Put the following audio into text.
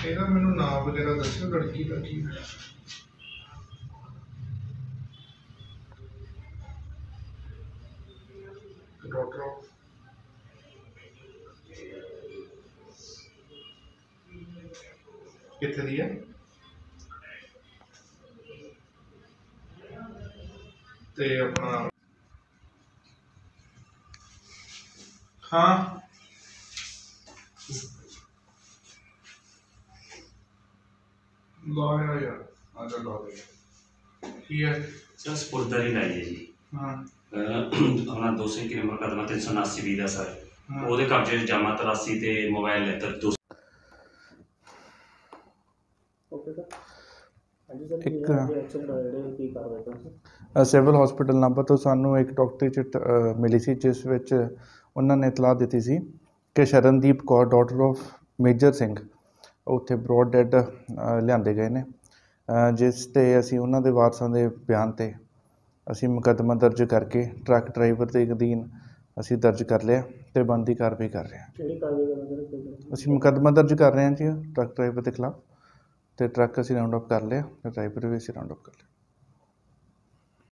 ਇਹਦਾ ਮੈਨੂੰ ਨਾਮ ਵਗੈਰਾ ਦੱਸਿਓ ਲੜਕੀ ਦਾ ਕੀ ਡਾਕਟਰ ਕਿੱਥੇ ਦੀ ਹੈ ਤੇ ਆਪਣਾ हाँ लाया यार अच्छा ला दे की है सर स्पुर्दरी लाई है जी। हाँ अपना 200 की नंबर कदम 379 दा सर ਉਹਦੇ ਕਬਜ਼ੇ 'ਚ ਜਮਾ 83 ਤੇ ਮੋਬਾਈਲ ਲੈਤਰ 2 सिविल हॉस्पिटल नाभा तो सानू एक डॉक्टरी चिट मिली सी जिस विच उन्होंने इतलाह दी सी कि शरणदीप कौर डॉटर ऑफ मेजर सिंह उत्थे ब्रॉड डेड लिआंदे गए ने जिस ते असीं उन्हां दे वारसां दे बयान ते असीं मुकदमा दर्ज करके ट्रक ड्राइवर के अधीन असीं दर्ज कर लिया ते बनदी कार्रवाई कर रहे हैं। असीं मुकदमा दर्ज कर रहे हैं जी ट्रक ड्राइवर के खिलाफ तो ट्रक असीं राउंड अप कर लिया ड्राइवर भी असीं राउंड अप कर लिया।